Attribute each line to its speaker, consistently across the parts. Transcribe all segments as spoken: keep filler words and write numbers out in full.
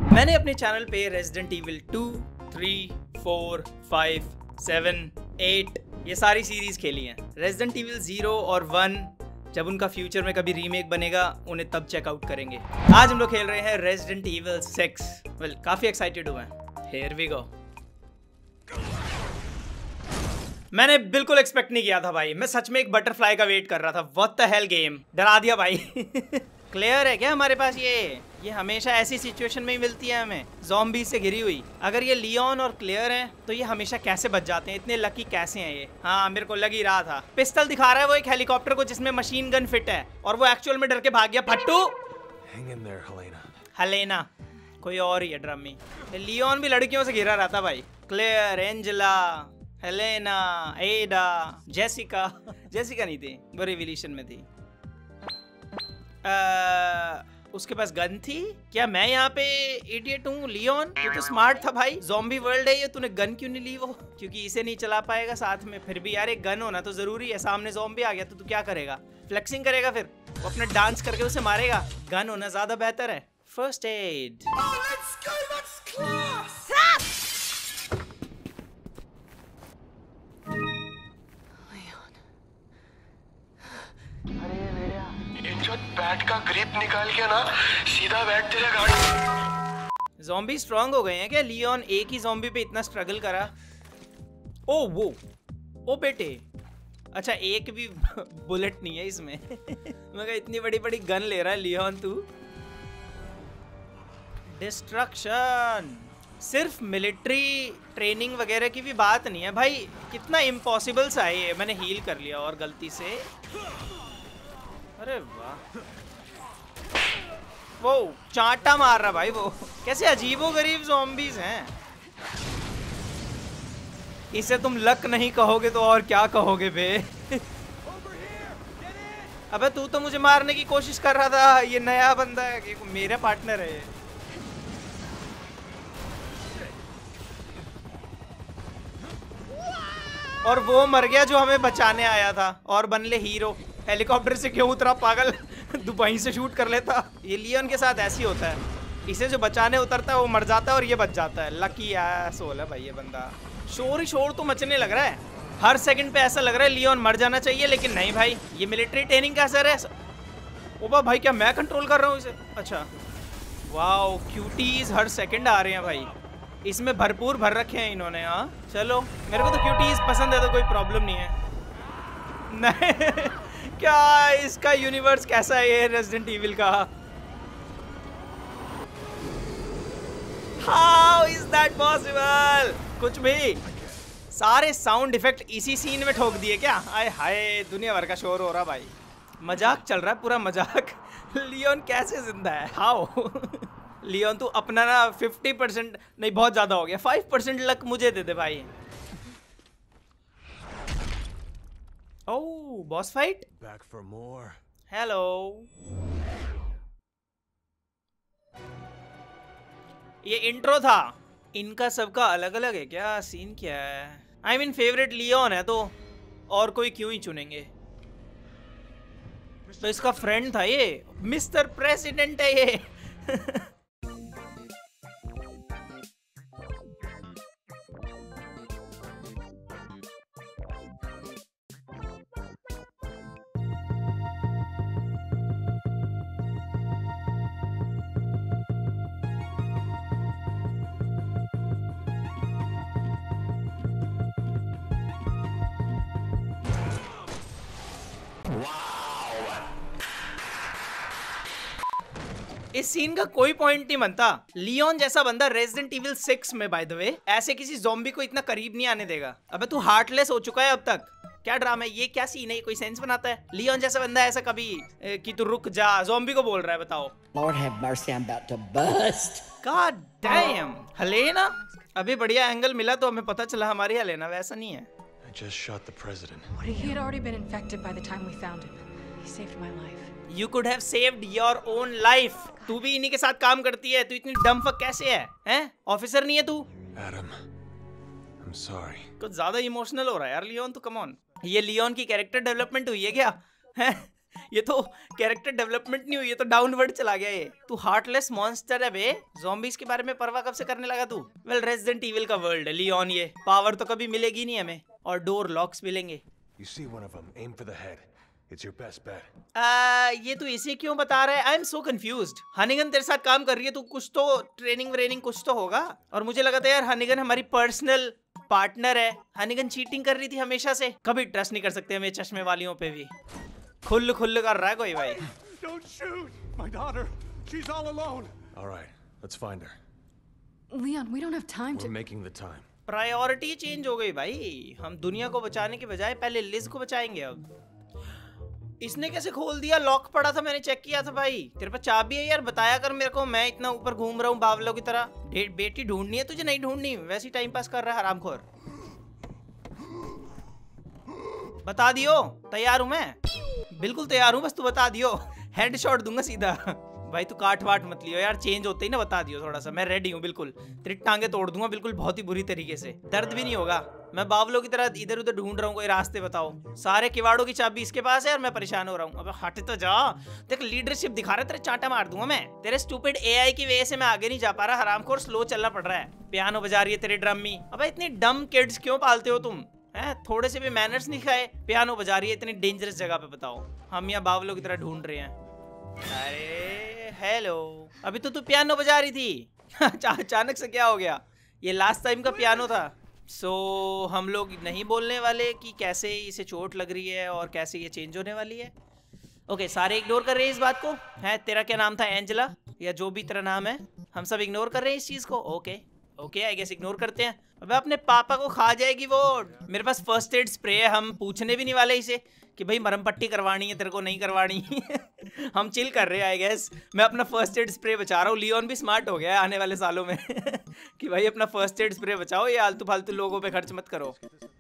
Speaker 1: मैंने अपने चैनल पे resident evil two, three, four, five, seven, eight ये सारी सीरीज खेली हैं। रेजिडेंट इविल ज़ीरो और वन जब उनका फ्यूचर में कभी रीमेक बनेगा उन्हें तब चेकआउट करेंगे। आज हम लोग खेल रहे हैं रेजिडेंट इविल सिक्स। वेल काफी एक्साइटेड हुए हैं। Here we go. मैंने बिल्कुल एक्सपेक्ट नहीं किया था भाई, मैं सच में एक बटरफ्लाई का वेट कर रहा था। व्हाट द हेल गेम, डरा दिया भाई। क्लियर है क्या हमारे पास? ये ये हमेशा ऐसी सिचुएशन में ही मिलती है हमें, ज़ॉम्बी से घिरी हुई। अगर ये लियोन और क्लियर हैं तो ये हमेशा कैसे बच जाते हैं, इतने लकी कैसे हैं ये? हाँ मेरे को लग ही रहा था। पिस्टल दिखा रहा है वो एक हेलीकॉप्टर को जिसमें मशीन गन फिट है और वो एक्चुअल में डर के भाग गया। फट्टू हेलेना कोई और ही है ड्रमी। लियोन भी लड़कियों से घिरा रहता भाई। Claire, Angela, Helena, Ada, Jessica. Jessica नहीं थी, वो रिविलेशन में थी। आ, उसके पास गन थी क्या? मैं यहाँ पे इडियट हूँ? लियोन ये तो स्मार्ट था भाई। ज़ॉम्बी वर्ल्ड है ये, तूने गन क्यों नहीं ली? वो क्योंकि इसे नहीं चला पाएगा साथ में। फिर भी यार एक गन होना तो जरूरी है। सामने ज़ॉम्बी आ गया तो तू क्या करेगा? फ्लेक्सिंग करेगा? फिर वो अपना डांस करके उसे मारेगा। गन होना ज्यादा बेहतर है। First aid.
Speaker 2: बैट का ग्रिप निकाल के ना सीधा बैट तेरे गाड़ी।
Speaker 1: ज़ॉम्बी स्ट्रांग हो गए हैं क्या? लियोन एक ही ज़ॉम्बी पे इतना स्ट्रगल करा। ओ वो ओ बेटे, अच्छा एक भी बुलेट नहीं है इसमें। मगर इतनी बड़ी बड़ी गन ले रहा है लियोन तू। डिस्ट्रक्शन। सिर्फ मिलिट्री ट्रेनिंग वगैरह की भी बात नहीं है भाई, कितना इम्पॉसिबल सा है ये। मैंने हील कर लिया और गलती से। अरे वाह, वो चांटा मार रहा भाई। वो कैसे अजीबोगरीब ज़ॉम्बीज हैं। इसे तुम लक नहीं कहोगे तो और क्या कहोगे बे? अबे तू तो मुझे मारने की कोशिश कर रहा था। ये नया बंदा है कि मेरा पार्टनर है ये। और वो मर गया जो हमें बचाने आया था और बन ले हीरो। हेलीकॉप्टर से क्यों उतरा पागल? दुबई से शूट कर लेता। ये लियोन के साथ ऐसी होता है, इसे जो बचाने उतरता है वो मर जाता है और ये बच जाता है। लकी एसोल है भाई ये बंदा। शोर ही शोर तो मचने लग रहा है हर सेकंड पे। ऐसा लग रहा है लियोन मर जाना चाहिए, लेकिन नहीं भाई, ये मिलिट्री ट्रेनिंग का असर है। ओबा भाई क्या मैं कंट्रोल कर रहा हूँ इसे? अच्छा वाओ, क्यूटीज हर सेकंड आ रहे हैं भाई। इसमें भरपूर भर रखे हैं इन्होंने। हाँ चलो, मेरे को तो क्यूटीज पसंद है तो कोई प्रॉब्लम नहीं है। नहीं क्या इसका यूनिवर्स कैसा है ये रेजिडेंट इविल का? How is that possible? कुछ भी सारे साउंड इफेक्ट इसी सीन में ठोक दिए क्या? आय हाय, दुनिया भर का शोर हो रहा भाई। मजाक चल रहा है पूरा मजाक। लियोन कैसे जिंदा है? हाउ? लियोन तू अपना ना फिफ्टी परसेंट नहीं, बहुत ज्यादा हो गया, फाइव परसेंट लक मुझे दे दे भाई। Oh, boss fight?
Speaker 2: Back for more.
Speaker 1: Hello. ये इंट्रो था। इनका सबका अलग अलग है क्या? सीन क्या है? आई मीन फेवरेट लियोन है तो और कोई क्यों ही चुनेंगे? तो इसका फ्रेंड था ये, मिस्टर प्रेसिडेंट है ये। इस सीन का कोई पॉइंट नहीं बनता। लियोन जैसा बंदा रेजिडेंट इविल सिक्स में बाय द वे ऐसे किसी ज़ॉम्बी को इतना करीब नहीं आने देगा। अबे तू हार्टलेस हो चुका है अब तक। क्या ड्रामा है ये? क्या सीन है? कोई सेंस बनाता है? लियोन जैसा बंदा ऐसा कभी ए, कि तू रुक जा, ज़ॉम्बी को बोल रहा है? बताओ।
Speaker 3: Lord have mercy, I'm about to bust.
Speaker 1: God damn. Helena अभी बढ़िया एंगल मिला तो हमें पता चला हमारी हेलेना वैसा नहीं है।
Speaker 2: I just shot the president.
Speaker 4: He had already been infected by the time we found him. He saved my life.
Speaker 1: You could have saved your own life. तू भी इन्हीं के साथ काम करती है, तू इतनी डम फक कैसे है? हैं? ऑफिसर नहीं है तू?
Speaker 2: Adam, I'm sorry.
Speaker 1: कुछ ज्यादा इमोशनल हो रहा है यार लियोन, तू कम ऑन। ये लियोन की कैरेक्टर डेवलपमेंट हुई है क्या? हैं? ये तो कैरेक्टर डेवलपमेंट नहीं हुई, ये तो डाउनवर्ड चला गया ये। तू हार्टलेस मॉन्स्टर है बे, ज़ॉम्बीज के बारे में परवाह कब से करने लगा तू? वेल रेजिडेंट इविल का वर्ल्ड है लियोन, ये पावर तो कभी मिलेगी नहीं हमें, और डोर लॉक्स मिलेंगे।
Speaker 2: You see one of them, aim for the head. It's your best bet.
Speaker 1: आ, ये तू इसे क्यों बता रहा है? I am so confused. हनीगन तेरे साथ काम कर रही है, तू कुछ तो ट्रेनिंग व्रेनिंग कुछ तो होगा। और मुझे लगा था यार हनीगन हमारी पर्सनल पार्टनर है। हनीगन चीटिंग कर रही थी हमेशा से, कभी ट्रस्ट नहीं कर सकते हमें चश्मे वालियों पे भी। खुल्ल खुल्ल कर रहा है कोई भाई।
Speaker 2: Don't shoot! My daughter! She's all alone! Alright, let's find her.
Speaker 4: Leon, we don't have time
Speaker 2: We're
Speaker 4: to.
Speaker 2: making the time.
Speaker 1: Priority change हो गई भाई, हम दुनिया को बचाने के बजाय पहले लिज को बचाएंगे अब। इसने कैसे खोल दिया? लॉक पड़ा था, मैंने चेक किया था भाई। तेरे पास चाबी है यार, बताया कर मेरे को, मैं इतना ऊपर घूम रहा हूँ बावलों की तरह। बेटी ढूंढनी है तुझे? नहीं ढूंढनी, वैसे ही टाइम पास कर रहा है हरामखोर। बता दियो, तैयार हूँ मैं, बिल्कुल तैयार हूँ, बस तू बता दियो, हेडशॉट दूंगा सीधा। भाई तू काट वाट मत लियो यार, चेंज होते ही ना बता दियो थोड़ा सा, मैं रेडी हूँ बिल्कुल। तेरी टांगे तोड़ दूंगा बिल्कुल, बहुत ही बुरी तरीके से, दर्द भी नहीं होगा। मैं बावलों की तरह इधर उधर ढूंढ रहा हूँ, कोई रास्ते बताओ। सारे किवाड़ों की चाबी इसके पास है और मैं परेशान हो रहा हूँ। अबे हट तो जा, देख लीडरशिप दिखा रहा है, तेरे चांटा मार दूंगा मैं। तेरे स्टूपिड एआई की वजह से मैं आगे नहीं जा पा रहा, हरामखोर, स्लो चलना पड़ रहा है। पियानो बजा रही है तेरी ड्रम्मी। अबे इतनी डम किड्स क्यों पालते हो तुम हैं? थोड़े से भी मैनर्स नहीं खाए, पियानो बजा रही है इतनी डेंजरस जगह पे, बताओ। हम यहाँ बावलों की तरह ढूंढ रहे हैं। अरे हेलो, अभी तो तू पियानो बजा रही थी, अचानक से क्या हो गया? ये लास्ट टाइम का पियानो था। सो so, हम लोग नहीं बोलने वाले कि कैसे इसे चोट लग रही है और कैसे ये चेंज होने वाली है। ओके okay, सारे इग्नोर कर रहे हैं इस बात को। है तेरा क्या नाम था? एंजेला या जो भी तेरा नाम है, हम सब इग्नोर कर रहे हैं इस चीज को। Okay okay I guess ignore करते हैं। अबे अपने पापा को खा जाएगी वो। मेरे पास फर्स्ट एड स्प्रे है, हम पूछने भी नहीं वाले इसे कि भाई मरम पट्टी करवानी है तेरे को, नहीं करवानी। हम चिल कर रहे हैं आई गेस। मैं अपना फर्स्ट एड स्प्रे बचा रहा हूँ। लियोन भी स्मार्ट हो गया है आने वाले सालों में कि भाई अपना फर्स्ट एड स्प्रे बचाओ, ये आलतू फालतू लोगों पे खर्च मत करो।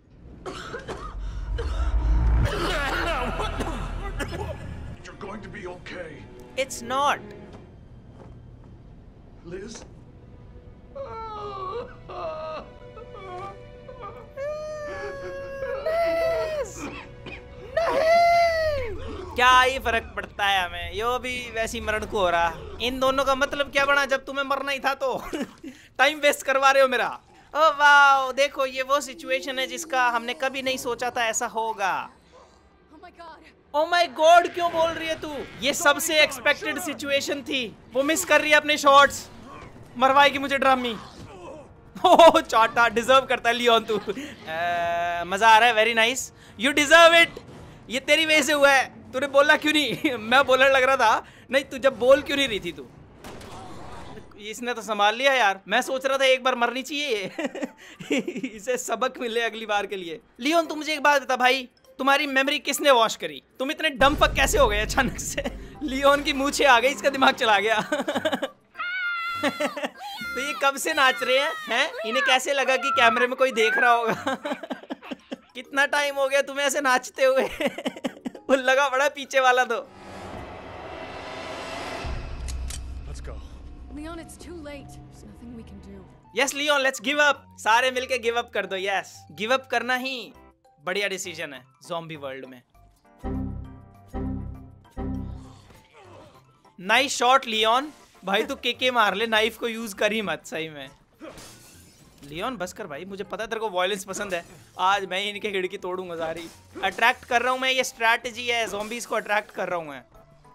Speaker 2: You're going to be okay.
Speaker 1: It's not.
Speaker 2: Liz?
Speaker 1: क्या ही फर्क पड़ता है हमें, यो भी वैसी मरण को हो रहा। इन दोनों का मतलब क्या बना जब तुम्हें मरना ही था तो? टाइम वेस्ट करवा रहे हो मेरा। ओह वाओ, देखो ये वो सिचुएशन है जिसका हमने कभी नहीं सोचा था ऐसा होगा।
Speaker 4: Oh my God.
Speaker 1: Oh my God, क्यों बोल रही है तू? ये सबसे एक्सपेक्टेड सिचुएशन थी। वो मिस कर रही है अपने शॉट्स, मरवाएगी मुझे ड्रामी। ओह चाटा, डिजर्व करता है लियोन तू। मजा आ रहा है, very nice, you deserve it. ये तेरी वजह से हुआ है, तूने बोला क्यों नहीं? मैं बोलने लग रहा था, नहीं तू जब बोल क्यों नहीं रही थी तू? इसने तो संभाल लिया यार, मैं सोच रहा था एक बार मरनी चाहिए। इसे सबक मिले अगली बार के लिए। लियोन तू मुझे एक बात बता भाई, तुम्हारी मेमोरी किसने वॉश करी? तुम इतने डम फक कैसे हो गए अचानक से? लियोन की मूछें आ गई, इसका दिमाग चला गया। तो ये कब से नाच रहे हैं हैं? इन्हें कैसे लगा कि कैमरे में कोई देख रहा होगा? कितना टाइम हो गया तुम्हें ऐसे नाचते हुए? वो लगा बड़ा पीछे वाला तो।
Speaker 2: Let's go.
Speaker 4: Leon, it's too late. There's nothing we can do.
Speaker 1: Yes Leon, let's give up. सारे मिलके गिव अप कर दो। यस, गिव अप करना ही बढ़िया डिसीजन है ज़ॉम्बी वर्ल्ड में। Nice shot Leon. भाई तू के के मार ले, नाइफ को यूज कर ही मत सही में। लियोन बस कर भाई, मुझे पता है तेरे को वॉयलेंस पसंद है। आज मैं ही इनके खिड़की तोड़ूंगा सारी। अट्रैक्ट कर रहा हूं मैं, ये स्ट्रैटेजी है, ज़ॉम्बीज को अट्रैक्ट कर रहा हूं मैं।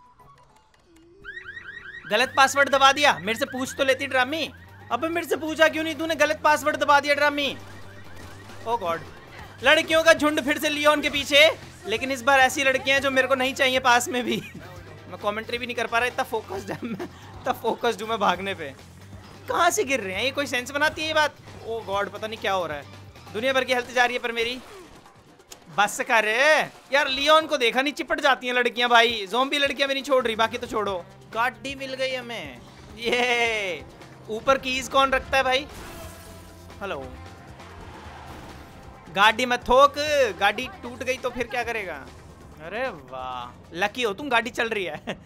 Speaker 1: गलत पासवर्ड दबा दिया, मेरे से पूछ तो लेती ड्रामी। अबे मेरे से पूछा क्यों नहीं तूने? गलत पासवर्ड दबा दिया ड्रामी। ओ गॉड, लड़कियों का झुंड फिर से लियोन के पीछे, लेकिन इस बार ऐसी लड़कियां जो मेरे को नहीं चाहिए पास में भी। मैं कमेंट्री भी नहीं कर पा रहा, इतना फोकस्ड है मैं, इतना फोकस्ड हूं मैं भागने पे। कहाँ से गिर रहे हैं? ये कोई सेंस बनाती है ये बात? ओ गॉड, पता नहीं क्या हो रहा है। दुनिया भर की हेल्थ जा रही है पर मेरी बस कर यार। लियोन को देखा नहीं, चिपट जाती हैं लड़कियां भाई। ज़ॉम्बी लड़कियां भी नहीं छोड़ रही, बाकी तो छोड़ो। गाड़ी मिल गई हमें। ये ऊपर कीज कौन रखता है भाई? हेलो, गाड़ी मत ठोक, गाड़ी टूट गई तो फिर क्या करेगा? अरे वाह, लकी हो तुम, गाड़ी चल रही है।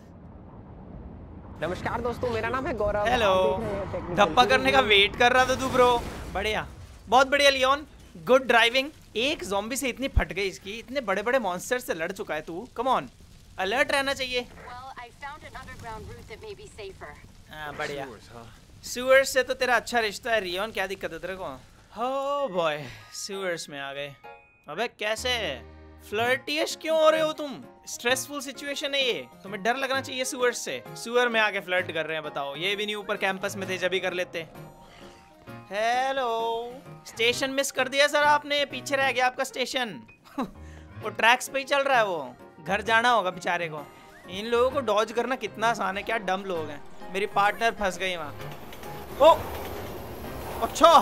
Speaker 5: नमस्कार दोस्तों, मेरा नाम है गौरव।
Speaker 1: हेलो, धप्पा करने का वेट कर रहा था तू ब्रो। बढ़िया, बहुत बढ़िया लियोन, गुड ड्राइविंग। एक ज़ॉम्बी से इतनी फट गई इसकी, इतने बड़े बड़े मॉन्स्टर से लड़ चुका है तू। कम ऑन, अलर्ट रहना चाहिए।
Speaker 6: Well, I found an underground route that may be safer.
Speaker 1: हाँ बढ़िया। Sewers से तो तेरा अच्छा रिश्ता है रियोन, क्या दिक्कत है तेरे को? Oh boy, sewers में आ गए। अबे कैसे? फ्लर्टियश क्यों हो रहे हो तुम? स्ट्रेसफुल सिचुएशन है ये, तुम्हें डर लगना चाहिए sewers से। sewer में आके फ्लर्ट कर रहे हैं, बताओ। ये भी नहीं ऊपर कैंपस में थे जब भी कर लेते। हेलो, स्टेशन मिस कर दिया सर आपने, पीछे रह गया आपका स्टेशन। वो ट्रैक्स पे ही चल रहा है, वो घर जाना होगा बेचारे को। इन लोगों को डॉज करना कितना आसान है, क्या डम लोग हैं। मेरी पार्टनर फंस गई वहां। ओ अच्छा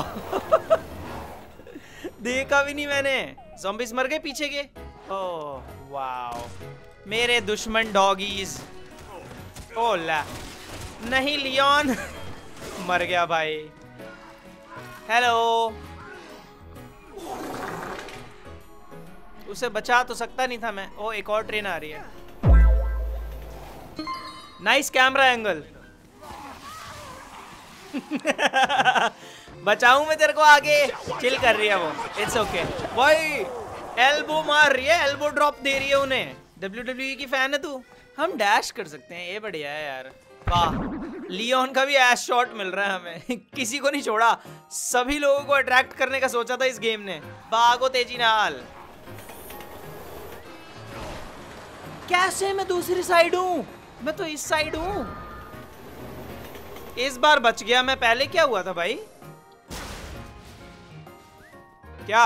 Speaker 1: देखा भी नहीं मैंने। ज़ॉम्बीज़ मर गए पीछे के। ओह वाओ, मेरे दुश्मन डॉगीज। ओ ला, नहीं लियोन मर गया भाई। हेलो, उसे बचा तो सकता नहीं था मैं। ओ एक और ट्रेन आ रही है। Nice camera angle. बचाऊं मैं तेरे को आगे? चिल कर रही है वो, इट्स ओके भाई। एल्बो मार रही है, एल्बो ड्रॉप दे रही है उन्हें। डब्ल्यू डब्ल्यू ई की फैन है तू? हम डैश कर सकते हैं, ये बढ़िया है यार। वाह, लियोन का भी एस शॉट मिल रहा है हमें। किसी को नहीं छोड़ा, सभी लोगों को अट्रैक्ट करने का सोचा था इस गेम ने। भागो तेजी नाल। कैसे मैं दूसरी साइड हूँ? मैं तो इस साइड हूँ। इस बार बच गया मैं। पहले क्या हुआ था भाई? क्या?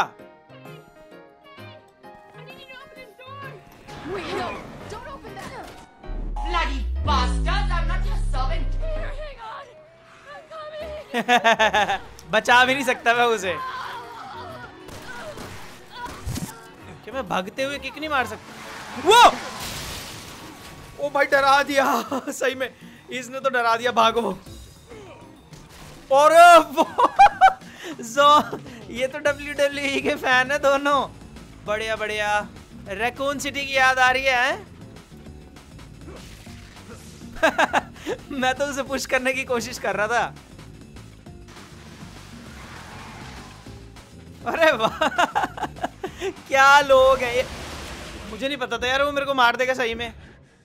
Speaker 6: Wait, no! Don't open that!
Speaker 7: Bloody bastards! I'm not your servant!
Speaker 6: Here, hang on! I'm coming!
Speaker 1: बचा भी नहीं सकता मैं उसे। क्या मैं भागते हुए किक नहीं मार सकता? वो ओ भाई डरा दिया सही में, इसने तो डरा दिया। भागो। और वो जो ये तो डब्ल्यू डब्ल्यू ई के फैन है दोनों। बढ़िया बढ़िया। रैकून सिटी की याद आ रही है। मैं तो उसे पुश करने की कोशिश कर रहा था। अरे वाह क्या लोग हैं ये। मुझे नहीं पता था यार वो मेरे को मार देगा सही में।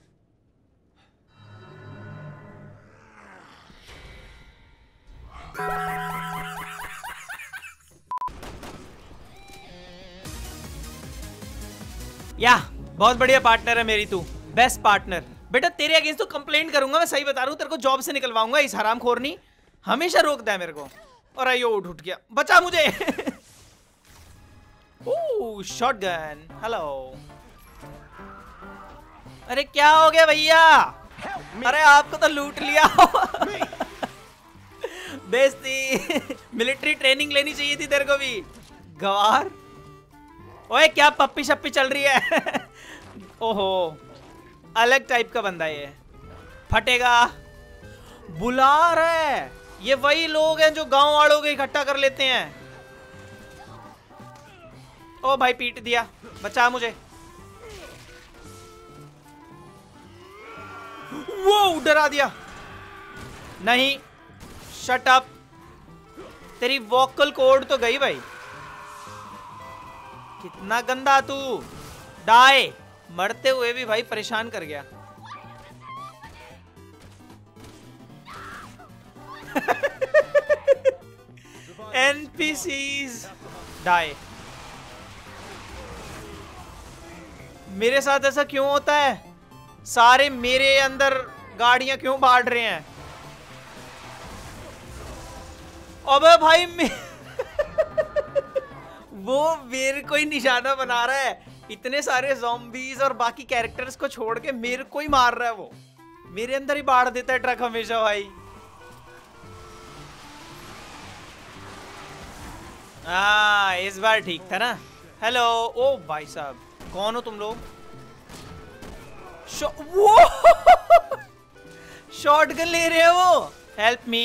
Speaker 1: या बहुत बढ़िया पार्टनर है मेरी तू, बेस्ट पार्टनर। बेटा तेरे अगेंस्ट तो कंप्लेंट करूंगा मैं, सही बता रहा हूँ। तेरे को जॉब से निकलवाऊंगा। इस हरामखोर ने हमेशा रोकता है मेरे को। और आइयो उठ उठ गया, बचा मुझे। Oh shotgun, hello. अरे क्या हो गया भैया? अरे आपको तो लूट लिया। बेइज्जती। मिलिट्री ट्रेनिंग लेनी चाहिए थी तेरे को भी, गवार। ओए क्या पप्पी शप्पी चल रही है? ओहो अलग टाइप का बंदा ये, फटेगा। बुला रहा है। ये वही लोग हैं जो गांव वालों को इकट्ठा कर लेते हैं। ओ भाई पीट दिया, बचा मुझे। वो डरा दिया। नहीं शट अप, तेरी वोकल कोड तो गई भाई। कितना गंदा तू। डाई, मरते हुए भी भाई परेशान कर गया। NPCs die. मेरे साथ ऐसा क्यों होता है? सारे मेरे अंदर गाड़ियां क्यों बांट रहे हैं? अबे भाई मैं वो मेरे को ही निशाना बना रहा है। इतने सारे ज़ॉम्बीज और बाकी कैरेक्टर्स को छोड़ के मेरे को ही मार रहा है वो। मेरे अंदर ही बाढ़ देता है ट्रक हमेशा भाई। हाँ इस बार ठीक था ना। हेलो। ओ भाई साहब कौन हो तुम लोग? वो शॉटगन ले रहे हैं वो। Help me.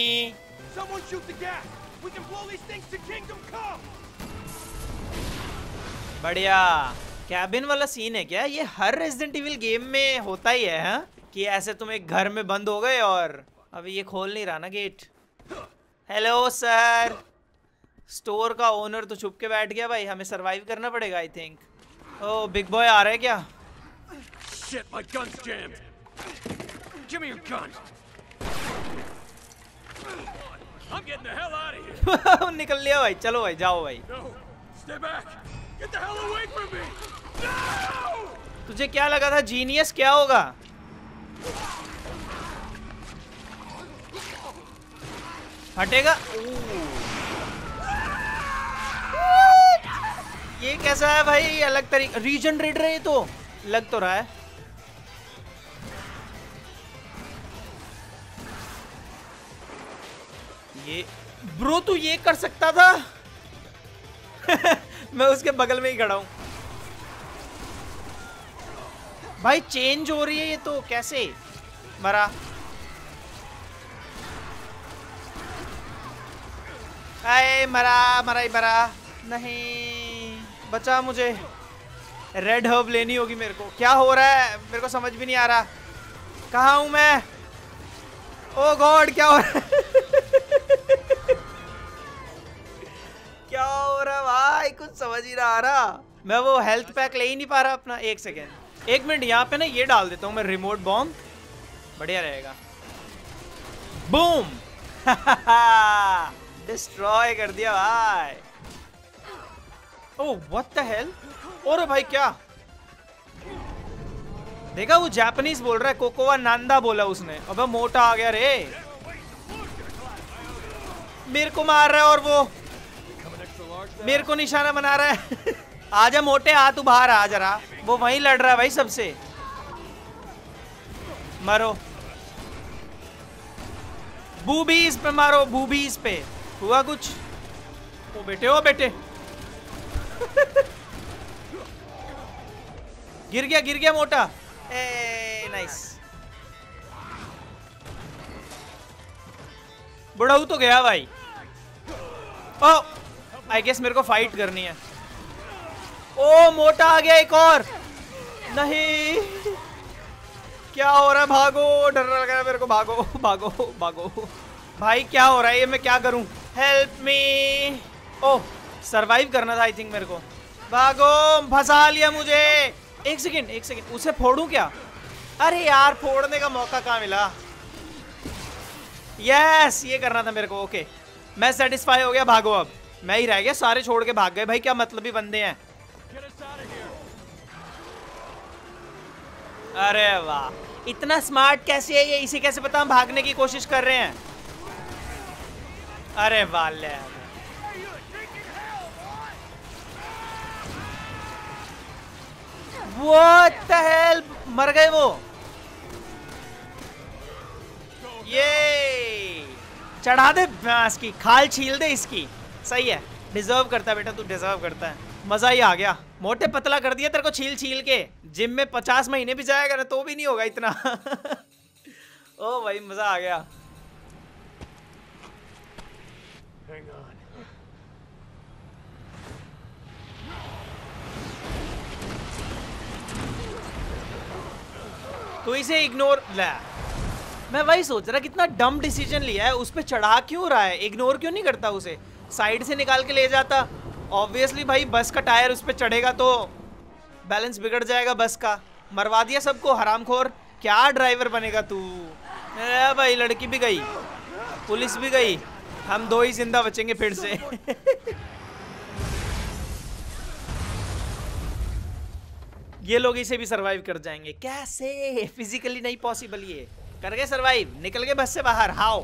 Speaker 1: बढ़िया। कैबिन वाला सीन है क्या ये? हर रेजिडेंट इविल गेम में होता ही है हा? कि ऐसे तुम एक घर में बंद हो गए और अभी ये खोल नहीं रहा ना गेट। Hello sir. स्टोर का ओनर तो छुप के बैठ गया भाई, हमें सरवाइव करना पड़ेगा I think. Oh big boy आ रहा है क्या?
Speaker 2: Shit, my gun's jammed. Give me your gun. I'm getting the hell out of here.
Speaker 1: निकल लिया भाई, चलो भाई, जाओ भाई।
Speaker 2: No, stay back. Get the hell away from me. No!
Speaker 1: तुझे क्या लगा था जीनियस क्या होगा? हटेगा? ये कैसा है भाई? अलग तरीका, रीजनरेट रहे तो लग तो रहा है। ये ब्रो तू ये कर सकता था। मैं उसके बगल में ही खड़ा हूं भाई। चेंज हो रही है ये तो, कैसे मरा? आए मरा मरा ही मरा नहीं, बचा मुझे। रेड हर्ब लेनी होगी मेरे को। क्या हो रहा है मेरे को समझ भी नहीं आ रहा। कहाँ हूं मैं? ओ गॉड क्या हो रहा है? क्या हो रहा है भाई? कुछ समझ ही ना आ रहा। मैं वो हेल्थ पैक ले ही नहीं पा रहा अपना। एक सेकेंड, एक मिनट, यहाँ पे ना ये डाल देता हूँ मैं, रिमोट बॉम्ब, बढ़िया रहेगा। बूम। डिस्ट्रॉय कर दिया भाई। Oh what the hell? और भाई क्या देखा? वो जापानीज बोल रहा है, कोकोवा नांदा बोला उसने। अबे मोटा आ गया रे, मेरे को मार रहा है और वो मेरे को निशाना बना रहा है। आजा मोटे, आ तू बाहर आ जरा। वो वहीं लड़ रहा है भाई सबसे। मारो बूबीज पे, मारो बूबीज पे। हुआ कुछ? ओ बेटे, ओ बेटे। गिर गया, गिर गया मोटा। A nice. बुढ़ाऊ तो गया भाई। ओ आई गेस मेरे को फाइट करनी है। ओ मोटा आ गया एक और। नहीं, क्या हो रहा है? भागो, डर लग रहा है मेरे को। भागो भागो भागो भाई, क्या हो रहा है ये? मैं क्या करूं? Help me. ओह सरवाइव करना था आई थिंक मेरे को। भागो, फंसा लिया मुझे। एक सेकेंड, एक सेकेंड, उसे फोड़ूं क्या? अरे यार, फोड़ने का मौका कहाँ मिला? यस, ये करना था मेरे को। ओके, मैं सेटिस्फाई हो गया। भागो, अब मैं ही रह गया। सारे छोड़ के भाग गए भाई। क्या मतलबी बंदे हैं। अरे वाह, इतना स्मार्ट कैसे है ये? इसे कैसे पता हम भागने की कोशिश कर रहे हैं? अरे वाले, What the hell? मर गए वो। ये चढ़ा दे भैंस की, खाल छील दे इसकी। सही है, डिजर्व करता है बेटा, तू डिजर्व करता है। मजा ही आ गया। मोटे पतला कर दिया तेरे को छील छील के। जिम में पचास महीने भी जाएगा ना तो भी नहीं होगा इतना। ओ भाई मजा आ गया।
Speaker 2: Hang on.
Speaker 1: तो इसे इग्नोर। ला, मैं वही सोच रहा कितना डम डिसीजन लिया है। उस पे चढ़ा क्यों रहा है? इग्नोर क्यों नहीं करता उसे? साइड से निकाल के ले जाता। ऑब्वियसली भाई बस का टायर उस पे चढ़ेगा तो बैलेंस बिगड़ जाएगा बस का। मरवा दिया सबको, हरामखोर। क्या ड्राइवर बनेगा तू? ए भाई, लड़की भी गई, पुलिस भी गई, हम दो ही जिंदा बचेंगे फिर से। ये लोग इसे भी सरवाइव कर जाएंगे। कैसे? फिजिकली नहीं पॉसिबल। ये कर गए सरवाइव, निकल गए बस से बाहर। हाउ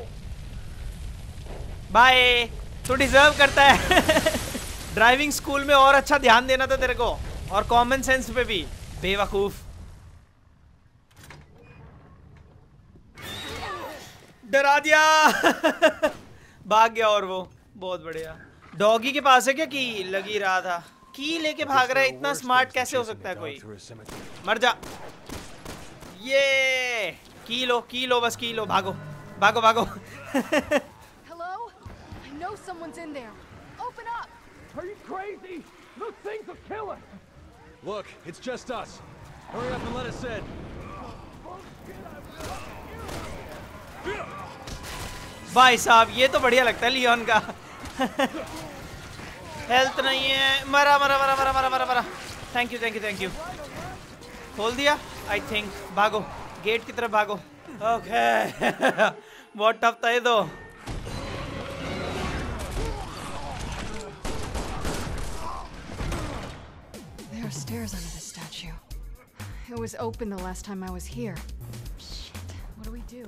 Speaker 1: बाय, तू डिजर्व करता है। ड्राइविंग स्कूल में और अच्छा ध्यान देना था तेरे को, और कॉमन सेंस पे भी। बेवकूफ, डरा दिया। भाग गया और वो। बहुत बढ़िया। डॉगी के पास है क्या की? लगी रहा था। की लेके भाग रहा है। इतना स्मार्ट कैसे हो सकता है कोई? मर जा। ये की लो, की लो, बस की लो। भागो भागो भागो।
Speaker 6: Hello? I know someone's in there. Open up.
Speaker 2: Are you crazy? Those things will kill us. Look, it's just us. Hurry up and let us in.
Speaker 1: भाई साहब, ये तो बढ़िया लगता है लियोन का। हेल्थ नहीं है। मरा मरा मरा मरा मरा मरा मरा। Thank you thank you thank you. खोल दिया आई थिंक। भागो गेट की तरफ भागो। ओके बहुत टफ था ये तो।
Speaker 6: There are stairs under the statue. It was open the last time I was here. Shit, what do we do?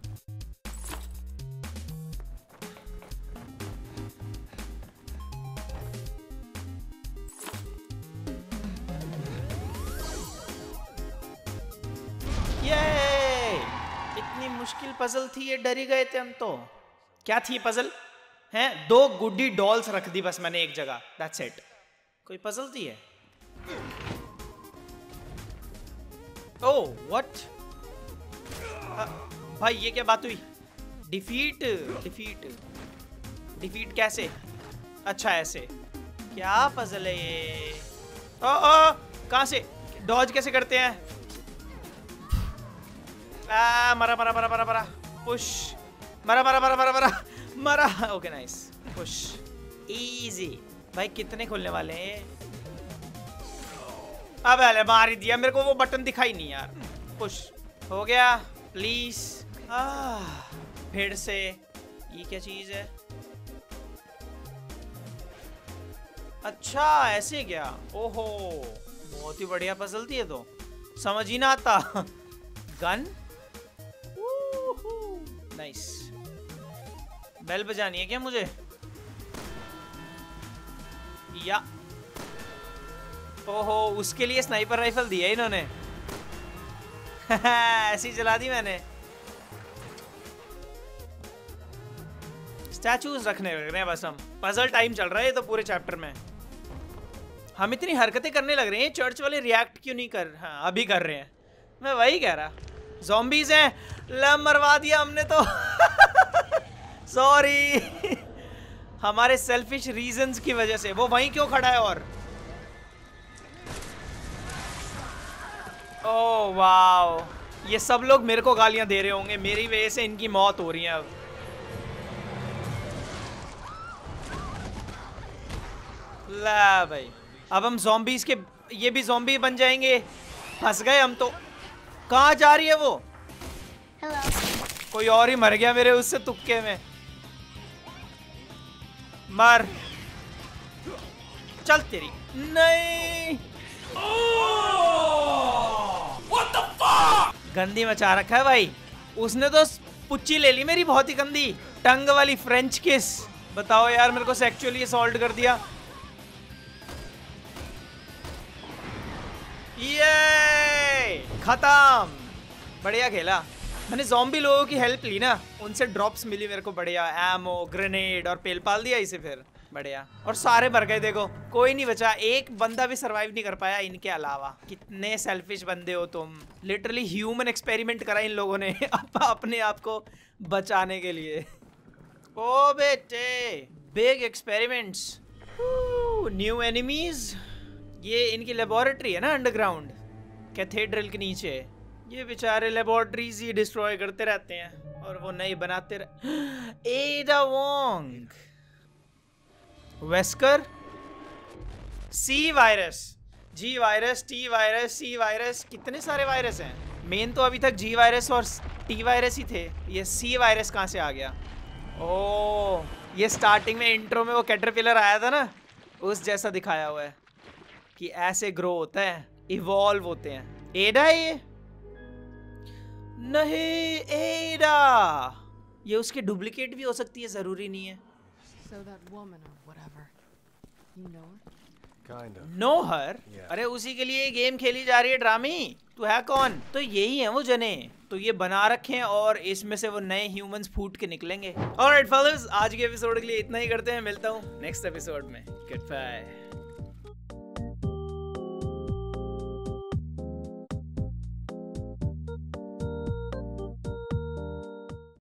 Speaker 1: ये इतनी मुश्किल पजल थी, ये डर ही गए थे हम तो। क्या थी पजल? हैं दो गुड्डी डॉल्स रख दी बस मैंने एक जगह, दैट्स इट। कोई पजल थी है? Oh what? भाई ये क्या बात हुई? डिफीट डिफीट डिफीट कैसे? अच्छा ऐसे। क्या पजल है ये? ओ ओ कहां से डॉज कैसे करते हैं? आ, मरा मरा मरा मरा मरा पुश मरा मरा मरा मरा मरा मरा। Okay nice push easy. भाई कितने खुलने वाले हैं? अब अरे मार ही दिया मेरे को, वो बटन दिखाई नहीं यार। पुश हो गया प्लीज। फिर से ये क्या चीज है? अच्छा ऐसे क्या? ओहो बहुत ही बढ़िया पजल थी ये तो, समझ ही ना आता। Gun nice. बेल बजानी है क्या मुझे? या ओहो उसके लिए स्नाइपर राइफल दिया इन्होंने। ऐसी चला दी मैंने। स्टैचूज रखने लग रहे हैं बस हम। पजल टाइम चल रहा है ये तो पूरे चैप्टर में। हम इतनी हरकतें करने लग रहे हैं, चर्च वाले रिएक्ट क्यों नहीं कर? हाँ अभी कर रहे हैं, मैं वही कह रहा। ज़ॉम्बीज़ हैं, लम मरवा दिया हमने तो। सॉरी हमारे सेल्फिश रीजंस की वजह से। वो वहीं क्यों खड़ा है? और ओह वाओ ये सब लोग मेरे को गालियां दे रहे होंगे, मेरी वजह से इनकी मौत हो रही है अब। ला भाई अब हम ज़ॉम्बीज़ के, ये भी ज़ॉम्बी बन जाएंगे। फंस गए हम तो। कहाँ जा रही है वो?
Speaker 6: Hello.
Speaker 1: कोई और ही मर गया मेरे उससे तुक्के में। मर चल तेरी। नहीं What the fuck? गंदी मचा रखा है भाई उसने तो। पुच्ची ले ली मेरी बहुत ही गंदी टंग वाली फ्रेंच किस। बताओ यार मेरे को सेक्सुअली असॉल्ट कर दिया। ये खत्म। बढ़िया खेला मैंने। ज़ॉम्बी लोगों की हेल्प ली ना, उनसे ड्रॉप्स मिली मेरे को। बढ़िया एमो ग्रेनेड और पेल पाल दिया इसे फिर। बढ़िया। और सारे मर गए देखो, कोई नहीं बचा। एक बंदा भी सरवाइव नहीं कर पाया इनके अलावा। कितने सेल्फिश बंदे हो तुम। लिटरली ह्यूमन एक्सपेरिमेंट करा इन लोगों ने अपने आप को बचाने के लिए। ओ बेटे बिग एक्सपेरिमेंट्स। New enemies. ये इनकी लेबोरेटरी है ना अंडरग्राउंड कैथेड्रल के नीचे। ये बेचारे लेबोरेटरीज ही डिस्ट्रॉय करते रहते हैं और वो नई बनाते रह। Ada Wong, Wesker, C virus, G virus, T virus, C virus. कितने सारे वायरस हैं। मेन तो अभी तक जी वायरस और टी वायरस ही थे। ये सी वायरस कहाँ से आ गया? ओह ये स्टार्टिंग में इंट्रो में वो कैटरपिलर आया था ना, उस जैसा दिखाया हुआ है कि ऐसे ग्रो होता है, इवॉल्व होते हैं। एडा है ये? नहीं एडा, ये उसके डुप्लीकेट भी हो सकती है, जरूरी नहीं है।
Speaker 6: So that woman or whatever, you know her?
Speaker 2: Kinda.
Speaker 1: Know her?
Speaker 2: Yeah.
Speaker 1: अरे उसी के लिए गेम खेली जा रही है ड्रामी। तू है कौन? तो यही है वो जने, तो ये बना रखे हैं और इसमें से वो नए ह्यूमंस फूट के निकलेंगे। ऑलराइट फेलोज आज के एपिसोड के लिए इतना ही करते हैं। मिलता हूँ नेक्स्ट एपिसोड में। Good bye.